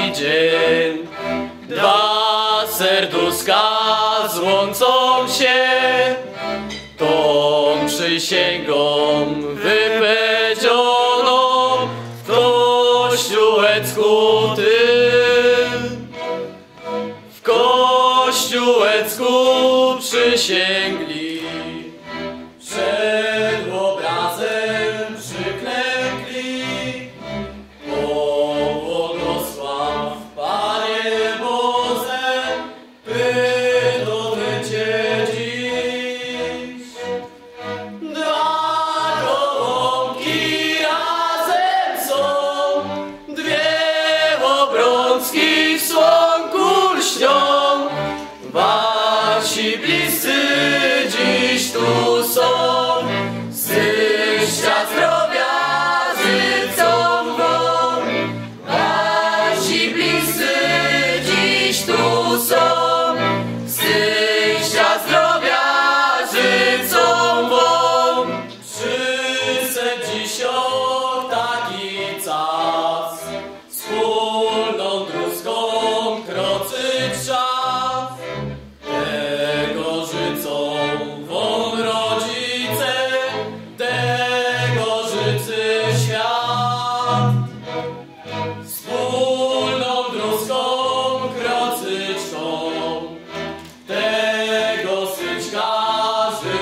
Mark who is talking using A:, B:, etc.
A: dzień. Dwa serduszka złączą się tą przysięgą wypowiedzianą w kościółecku tym. W kościółecku przysięgli, przed obrazem przyklękli. Błogosław, Panie Boże, pytamy Cię dziś. Dwa gołąbki razem są, dwie obrączki w słonku lśnią. Wasi bliscy dziś tu są, szczęścia, zdrowia życzą wam. Wasi bliscy dziś tu są, szczęścia, zdrowia życzą wam. Przyszedł dziś taki czas, wspólną troską kroczyć czas. Tego życzą wam rodzice, tego życzy świat. Wspólną troską kroczyć tą, tego syć każdy